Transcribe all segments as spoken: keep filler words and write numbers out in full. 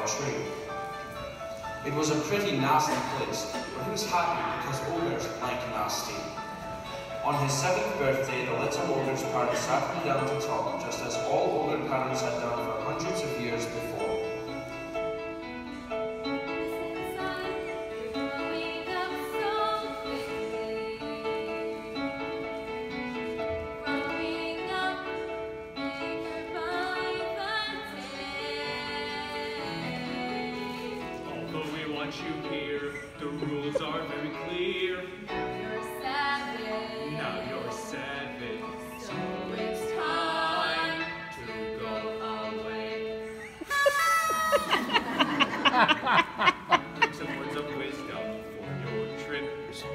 tree. It was a pretty nasty place, but he was happy because ogres like nasty. On his seventh birthday, the little ogre's parents sat him down to talk, just as all ogre parents had done for hundreds of years before. You hear, the rules are very clear. You're seven. Now you're seven. So it's time to go away. Take some words of wisdom for your trip.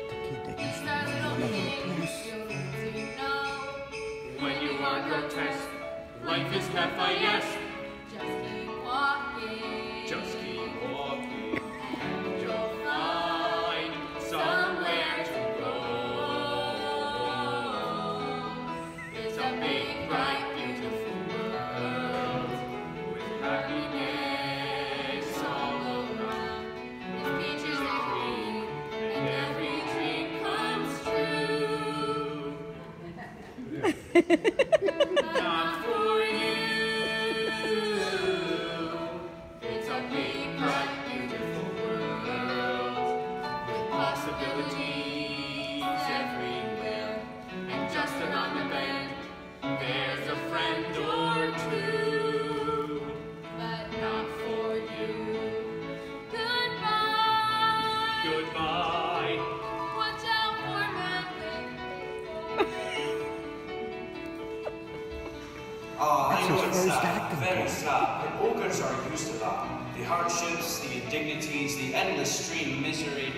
When you are grotesque, life is cafe, yes. Just keep walking. Just keep walking. Not for you. It's a big, bright, beautiful world with possibilities everywhere. And just around the bend, there's a friend or two, but not for you. Goodbye. Goodbye. Watch out for nothing. Ah, I know it's sad, very sad, but ogres are used to that. The hardships, the indignities, the endless stream misery.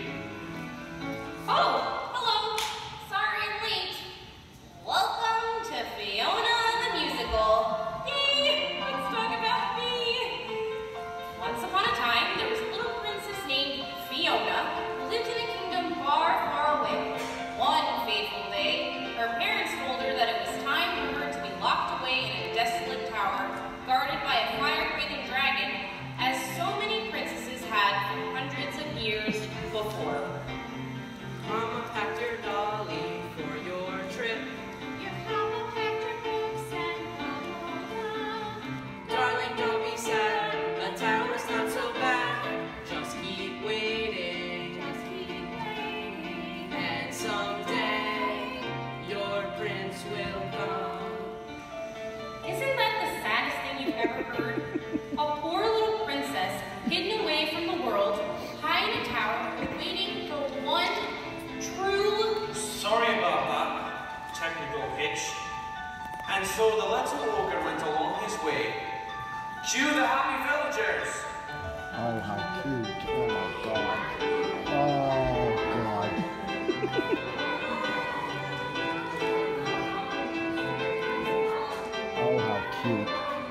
Oh, hello. Sorry I'm late. Welcome to Fiona the Musical. Yay, let's talk about me. Once upon a time, there was a little princess named Fiona who lived in a kingdom far, far away. One fateful day, her parents told her that it was time for her to be locked away in a desolate tower, guarded by a fire-breathing dragon, as so many princesses had for hundreds of years before. Mama packed your dolly for your trip. Your papa packed your books and blah, Darling, don't be sad. A tower's not so bad. Just keep waiting. Just keep waiting. And someday your prince will come. Isn't that the saddest thing you've ever heard? A poor little princess hidden away from the world, high in a tower, waiting for one true... Sorry about that technical hitch. And so the little ogre went along his way. Cue the happy villagers! Oh, how cute. Oh, my God. Oh, God. Oh, how cute.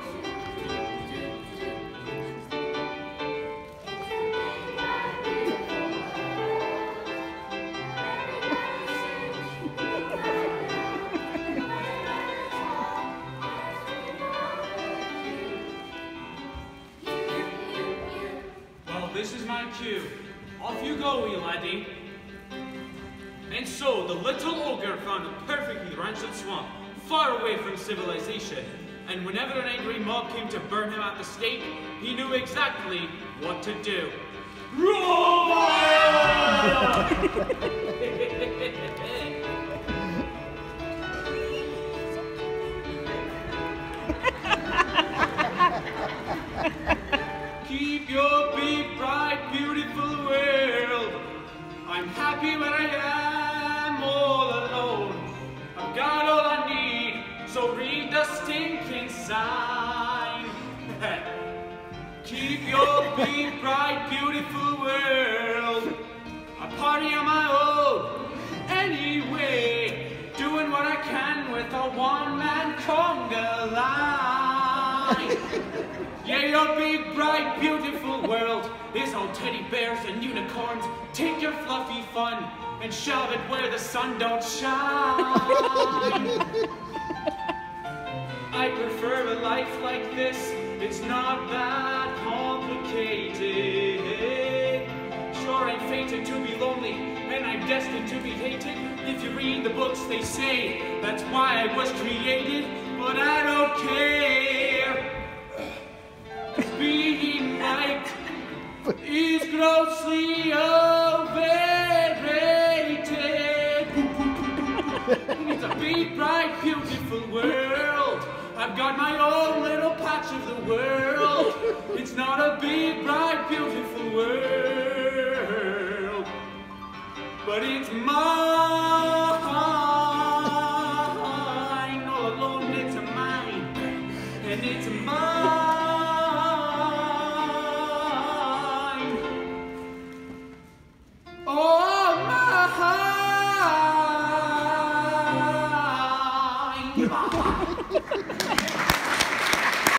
Well, this is my cue. Off you go, wee laddie. And so the little ogre found a perfectly rancid swamp, far away from civilization. And whenever an angry mob came to burn him at the stake, he knew exactly what to do. Roar! Keep your big, bright, beautiful world. I'm happy when I am all alone. I've got all I need, so read the stinking sign. Keep your big, bright, beautiful world. I party on my own, anyway, doing what I can with a one-man conga line. Yeah, your big, bright, beautiful world is all teddy bears and unicorns. Take your fluffy fun and shove it where the sun don't shine. I prefer a life like this. It's not that complicated. fated to be lonely, and I'm destined to be hated. If you read the books, they say that's why I was created, but I don't care. 'Cause being right is grossly overrated. It's a big, bright, beautiful world. I've got my own little patch of the world. It's not a big, bright, beautiful world, but it's mine.